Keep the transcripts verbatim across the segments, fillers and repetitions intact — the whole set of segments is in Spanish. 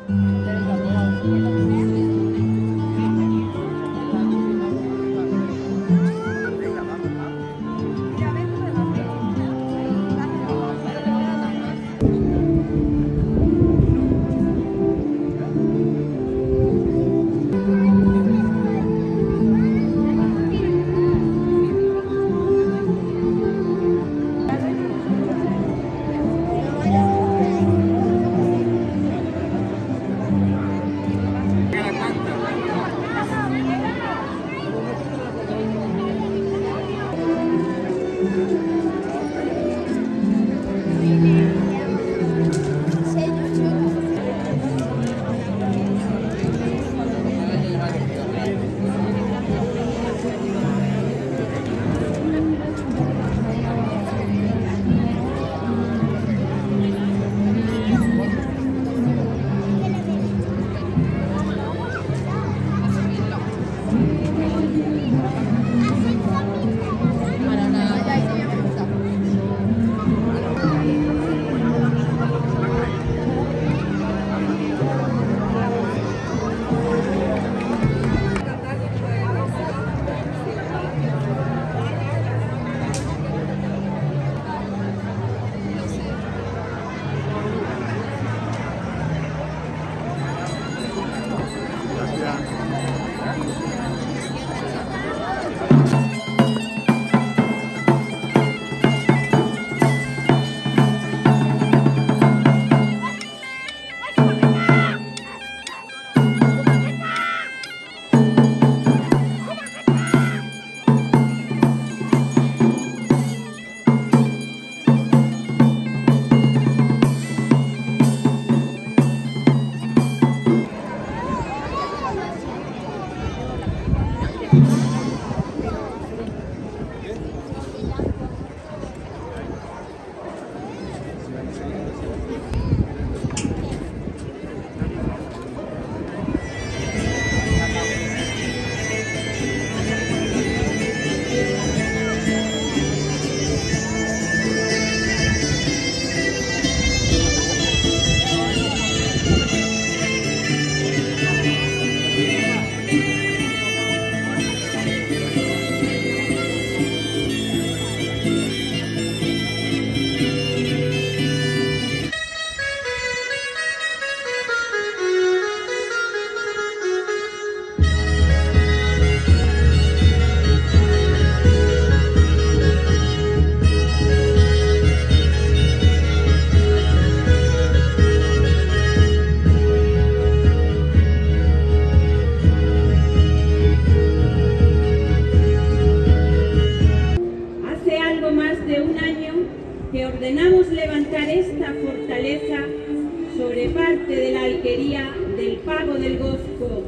ordenamos levantar esta fortaleza sobre parte de la alquería del Pago del Bosco,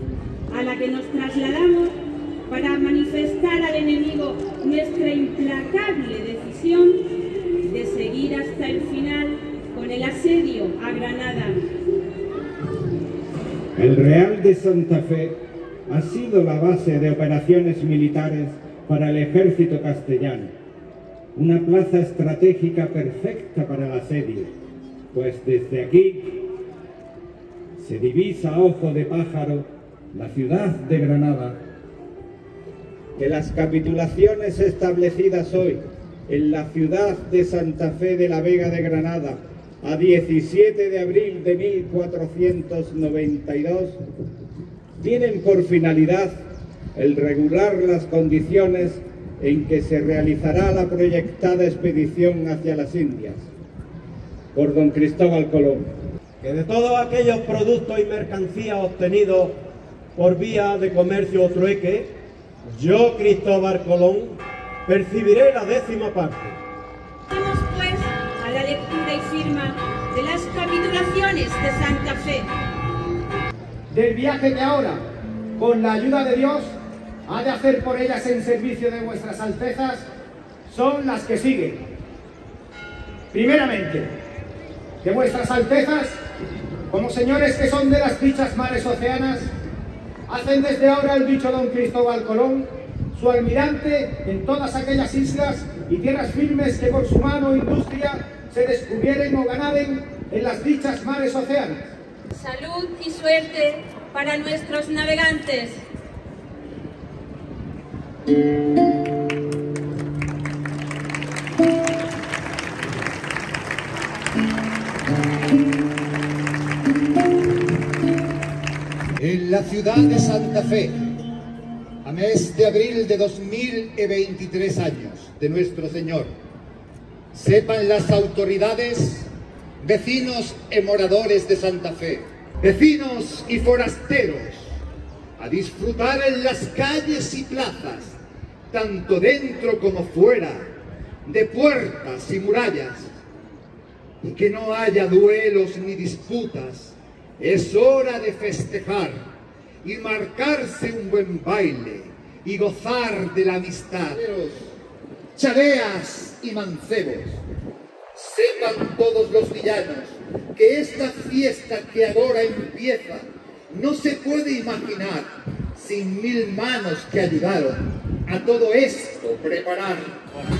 a la que nos trasladamos para manifestar al enemigo nuestra implacable decisión de seguir hasta el final con el asedio a Granada. El Real de Santa Fe ha sido la base de operaciones militares para el ejército castellano, una plaza estratégica perfecta para el asedio, pues desde aquí se divisa a ojo de pájaro la ciudad de Granada. Que las capitulaciones establecidas hoy en la ciudad de Santa Fe de la Vega de Granada a diecisiete de abril de mil cuatrocientos noventa y dos tienen por finalidad el regular las condiciones en que se realizará la proyectada expedición hacia las Indias por don Cristóbal Colón. Que de todos aquellos productos y mercancías obtenidos por vía de comercio o trueque, yo, Cristóbal Colón, percibiré la décima parte. Vamos pues a la lectura y firma de las capitulaciones de Santa Fe. Del viaje que ahora, con la ayuda de Dios, ha de hacer por ellas en servicio de vuestras altezas, son las que siguen. Primeramente, que vuestras altezas, como señores que son de las dichas mares oceanas, hacen desde ahora el dicho don Cristóbal Colón, su almirante en todas aquellas islas y tierras firmes que por su mano e industria se descubrieren o ganaden en las dichas mares oceanas, salud y suerte para nuestros navegantes. En la ciudad de Santa Fe, a mes de abril de dos mil veintitrés años de nuestro Señor, sepan las autoridades, vecinos y moradores de Santa Fe, vecinos y forasteros, a disfrutar en las calles y plazas, tanto dentro como fuera, de puertas y murallas, y que no haya duelos ni disputas. Es hora de festejar y marcarse un buen baile y gozar de la amistad. Chaleas y mancebos, sepan todos los villanos que esta fiesta que ahora empieza no se puede imaginar sin mil manos que ayudaron a todo esto preparar.